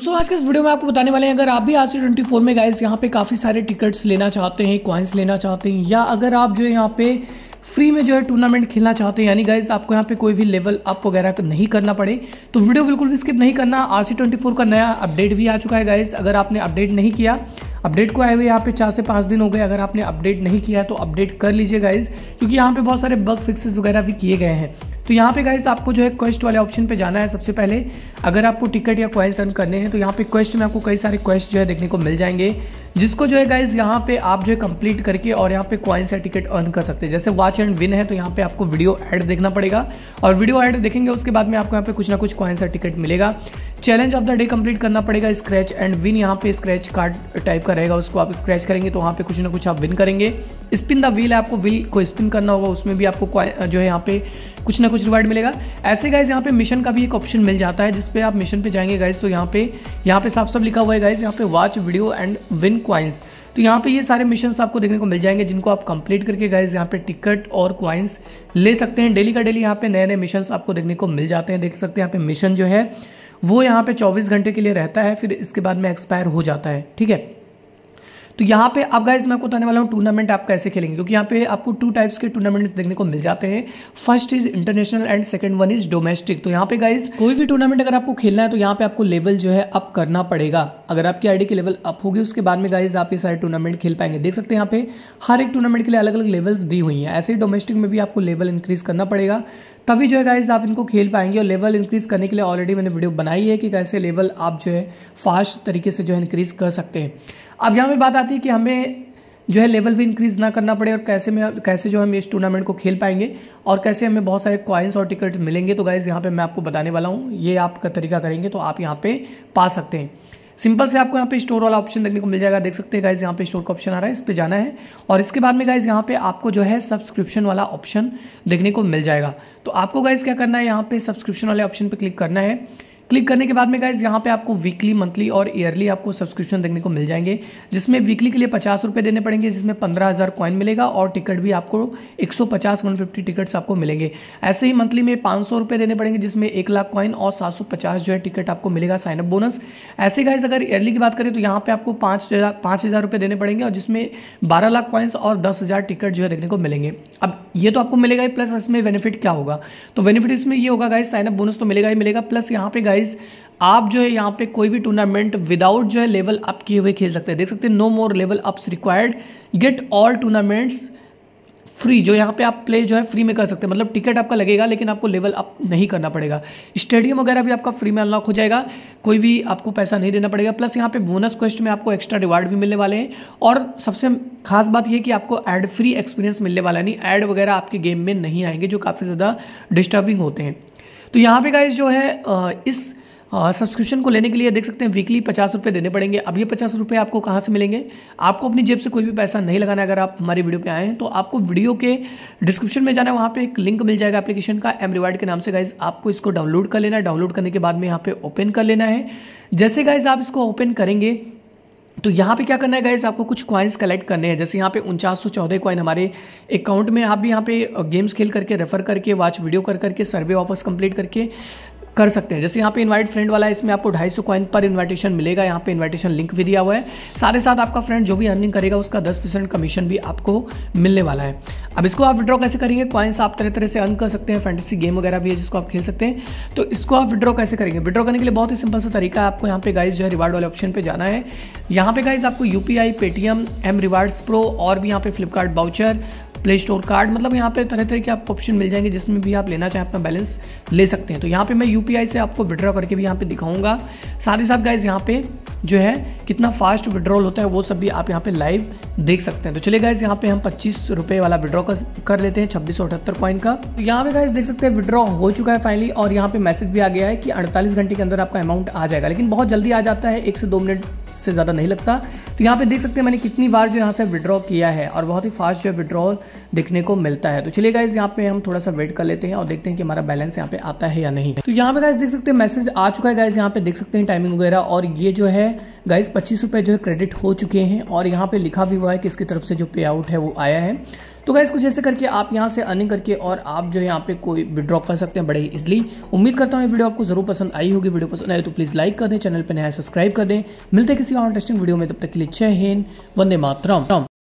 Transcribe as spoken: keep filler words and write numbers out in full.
दोस्तों आज के इस वीडियो में आपको बताने वाले हैं, अगर आप भी आर सी ट्वेंटी फोर में गाइस यहाँ पे काफ़ी सारे टिकट्स लेना चाहते हैं, कॉइन्स लेना चाहते हैं, या अगर आप जो है यहाँ पे फ्री में जो है टूर्नामेंट खेलना चाहते हैं, यानी गाइस आपको यहाँ पे कोई भी लेवल अप वगैरह नहीं करना पड़े, तो वीडियो बिल्कुल भी स्किप नहीं करना। आर सी ट्वेंटी फोर का नया अपडेट भी आ चुका है गाइस। अगर आपने अपडेट नहीं किया, अपडेट को आए हुए यहाँ पे चार से पाँच दिन हो गए, अगर आपने अपडेट नहीं किया तो अपडेट कर लीजिए गाइस, क्योंकि यहाँ पे बहुत सारे बग फिक्सेस वगैरह भी किए गए हैं। तो यहाँ पे गाइस आपको जो है क्वेस्ट वाले ऑप्शन पे जाना है। सबसे पहले अगर आपको टिकट या कॉइन्स अर्न करने हैं तो यहाँ पे क्वेस्ट में आपको कई सारे क्वेस्ट जो है देखने को मिल जाएंगे, जिसको जो है गाइस यहाँ पे आप जो है कंप्लीट करके और यहाँ पे कॉइन्स या टिकट अर्न कर सकते हैं। जैसे वॉच एंड विन है तो यहाँ पे आपको वीडियो ऐड देखना पड़ेगा, और वीडियो ऐड देखेंगे उसके बाद में आपको यहाँ पे कुछ ना कुछ कॉइन्स या टिकट मिलेगा। Challenge of the day complete करना पड़ेगा, स्क्रैच एंड विन यहाँ पे स्क्रैच कार्ड टाइप का रहेगा, उसको आप स्क्रैच करेंगे तो वहाँ पे कुछ ना कुछ आप विन करेंगे। स्पिन द व्हील है, आपको व्हील को स्पिन करना होगा, उसमें भी आपको जो है यहाँ पे कुछ ना कुछ रिवार्ड मिलेगा। ऐसे गाइस यहाँ पे मिशन का भी एक ऑप्शन मिल जाता है, जिसपे आप मिशन पे जाएंगे गाइस तो यहाँ पे यहाँ पे साफ साफ लिखा हुआ है गाइस, यहाँ पे watch video and win coins. तो यहाँ पे ये सारे मिशंस आपको देखने को मिल जाएंगे, जिनको आप कंप्लीट करके गाइस यहाँ पे टिकट और कॉइन्स ले सकते हैं। डेली का डेली यहाँ पे नए नए मिशंस आपको देखने को मिल जाते हैं। देख सकते हैं यहाँ पे मिशन जो है वो यहाँ पे चौबीस घंटे के लिए रहता है, फिर इसके बाद में एक्सपायर हो जाता है। ठीक है, तो यहाँ पे अब गाइस मैं आपको बताने वाला हूँ टूर्नामेंट आप कैसे खेलेंगे, क्योंकि यहाँ पे आपको टू टाइप्स के टूर्नामेंट्स देखने को मिल जाते हैं। First is international and second one is domestic. तो यहाँ पे गाइस कोई भी टूर्नामेंट अगर आपको खेलना है तो यहाँ पे आपको लेवल जो है अप करना पड़ेगा। अगर आपकी आईडी की लेवल अप होगी उसके बाद में गाइस आप ये सारे टूर्नामेंट खेल पाएंगे। देख सकते हैं यहाँ पे हर एक टूर्नामेंट के लिए अलग अलग लेवल्स दी हुई हैं। ऐसे ही डोमेस्टिक में भी आपको लेवल इंक्रीज करना पड़ेगा, तभी जो है गाइस आप इनको खेल पाएंगे। और लेवल इंक्रीज करने के लिए ऑलरेडी मैंने वीडियो बनाई है कि कैसे लेवल आप जो है फास्ट तरीके से जो है इंक्रीज कर सकते हैं। अब यहाँ पे बात आती है कि हमें जो है लेवल भी इंक्रीज ना करना पड़े, और कैसे में कैसे जो हम इस टूर्नामेंट को खेल पाएंगे और कैसे हमें बहुत सारे कॉइन्स और टिकट मिलेंगे। तो गाइस यहाँ पे मैं आपको बताने वाला हूँ, ये आपका तरीका करेंगे तो आप यहाँ पे पा सकते हैं। सिंपल से आपको यहाँ पे स्टोर वाला ऑप्शन देखने को मिल जाएगा। देख सकते हैं गाइस यहाँ पे स्टोर का ऑप्शन आ रहा है, इस पे जाना है, और इसके बाद में गाइस यहाँ पे आपको जो है सब्सक्रिप्शन वाला ऑप्शन देखने को मिल जाएगा। तो आपको गाइस क्या करना है, यहाँ पे सब्सक्रिप्शन वाले ऑप्शन पे क्लिक करना है। क्लिक करने के बाद में गाइस यहाँ पे आपको वीकली, मंथली और ईयरली आपको सब्सक्रिप्शन देखने को मिल जाएंगे, जिसमें वीकली के लिए पचास रुपये देने पड़ेंगे, जिसमें पंद्रह हज़ार कॉइन मिलेगा, और टिकट भी आपको एक सौ पचास वन फिफ्टी टिकट्स आपको मिलेंगे। ऐसे ही मंथली में पाँच सौ रुपये देने पड़ेंगे, जिसमें एक लाख कॉइन और सात सौ पचास जो है टिकट आपको मिलेगा साइनअप बोनस। ऐसे गाइस अगर ईयरली की बात करें तो यहाँ पे आपको पाँच हज़ार पाँच हज़ार रुपये देने पड़ेंगे, और जिसमें बारह लाख कॉइन्स और दस हज़ार टिकट जो है देखने को मिलेंगे। अब ये तो आपको मिलेगा ही, प्लस इसमें बेनिफिट क्या होगा, तो बेनिफिट इसमें ये होगा गाइस, साइनअप बोनस तो मिलेगा ही मिलेगा, प्लस यहाँ पे गाइस आप जो है यहाँ पे कोई भी टूर्नामेंट विदाउट जो है लेवल अप किए हुए खेल सकते हैं। देख सकते हैं no more level ups required, get all tournaments free. जो यहाँ पे आप प्ले जो है फ्री में कर सकते हैं, मतलब टिकट आपका लगेगा लेकिन आपको लेवल अप नहीं करना पड़ेगा। स्टेडियम वगैरह भी आपका फ्री में अनलॉक हो जाएगा, कोई भी आपको पैसा नहीं देना पड़ेगा। प्लस यहाँ पे बोनस क्वेस्ट में आपको एक्स्ट्रा रिवार्ड भी मिलने वाले हैं, और सबसे खास बात यह कि आपको एड फ्री एक्सपीरियंस मिलने वाला है। नहीं, एड वगैरह आपके गेम में नहीं आएंगे जो काफ़ी ज़्यादा डिस्टर्बिंग होते हैं। तो यहाँ पे गाइस जो है इस सब्सक्रिप्शन को लेने के लिए देख सकते हैं वीकली पचास रुपये देने पड़ेंगे। अब ये पचास रुपये आपको कहाँ से मिलेंगे, आपको अपनी जेब से कोई भी पैसा नहीं लगाना है। अगर आप हमारी वीडियो पे आए हैं तो आपको वीडियो के डिस्क्रिप्शन में जाना है, वहाँ पे एक लिंक मिल जाएगा एप्लीकेशन का, एम रिवार्ड के नाम से। गाइस आपको इसको डाउनलोड कर लेना है, डाउनलोड करने के बाद में यहाँ पे ओपन कर लेना है। जैसे गाइस आप इसको ओपन करेंगे तो यहाँ पे क्या करना है गाइस, आपको कुछ कॉइन्स कलेक्ट करने हैं। जैसे यहाँ पे उनचास सौ चौदह कॉइन हमारे अकाउंट में, आप भी यहाँ पे गेम्स खेल करके, रेफर करके, वॉच वीडियो कर करके, सर्वे ऑफर्स कंप्लीट करके कर सकते हैं। जैसे यहाँ पे इनवाइट फ्रेंड वाला है, इसमें आपको ढाई सौ कॉइन पर इन्विटेशन मिलेगा। यहाँ पे इन्विटेशन लिंक भी दिया हुआ है, साथ ही साथ आपका फ्रेंड जो भी अर्निंग करेगा उसका दस परसेंट कमीशन भी आपको मिलने वाला है। अब इसको आप विड्रॉ कैसे करेंगे, कॉइन्स आप तरह तरह से अर्न कर सकते हैं, फैंटेसी गेम वगैरह भी है जिसको आप खेल सकते हैं। तो इसको आप विड्रॉ कैसे करेंगे, विड्रॉ करने के लिए बहुत ही सिंपल सा तरीका है। आपको यहाँ पे गाइस जो है रिवार्ड वाले ऑप्शन पे जाना है। यहाँ पे गाइस आपको UPI, Paytm, M rewards pro, और भी यहाँ पे Flipkart voucher, play store card, मतलब यहाँ पे तरह तरह के आपको ऑप्शन मिल जाएंगे, जिसमें भी आप लेना चाहें अपना बैलेंस ले सकते हैं। तो यहाँ पे मैं यूपीआई से आपको विड्रॉ करके भी यहाँ पे दिखाऊंगा। साथ ही साथ गाइस यहाँ पे जो है कितना फास्ट विड्रॉल होता है वो सब भी आप यहाँ पे लाइव देख सकते हैं। तो चलिए गाइस यहाँ पे हम पच्चीस रुपये वाला विड्रॉ कर लेते हैं, छब्बीस सौ अठहत्तर कॉइन का। तो यहाँ पे गाइस देख सकते हैं विड्रॉ हो चुका है फाइनली, और यहाँ पे मैसेज भी आ गया है कि अड़तालीस घंटे के अंदर आपका अमाउंट आ जाएगा, लेकिन बहुत जल्दी आ जाता है, एक से दो मिनट से ज़्यादा नहीं लगता। तो यहाँ पे देख सकते हैं मैंने कितनी बार जो यहाँ से विड्रॉ किया है, और बहुत ही फास्ट जो है विड्रॉल देखने को मिलता है। तो चलिए गाइस यहाँ पे हम थोड़ा सा वेट कर लेते हैं और देखते हैं कि हमारा बैलेंस यहाँ पे आता है या नहीं। तो यहाँ पे गाइस देख सकते हैं मैसेज आ चुका है गाइस, यहाँ पे देख सकते हैं टाइमिंग वगैरह, और ये जो है गाइस पच्चीस रुपये जो है क्रेडिट हो चुके हैं, और यहाँ पे लिखा भी हुआ है कि इसकी तरफ से जो पे आउट है वो आया है। तो गाइस कुछ ऐसे करके आप यहाँ से अर्निंग करके और आप जो है यहाँ पे कोई विड्रॉ कर सकते हैं बड़े इजीली। उम्मीद करता हूँ ये वीडियो आपको जरूर पसंद आई होगी। वीडियो पसंद आए तो प्लीज लाइक कर दें, चैनल पर नया सब्सक्राइब कर दें। मिलते हैं किसी और इंटरेस्टिंग वीडियो में, तब तक के लिए जय हिंद, वंदे मातरम।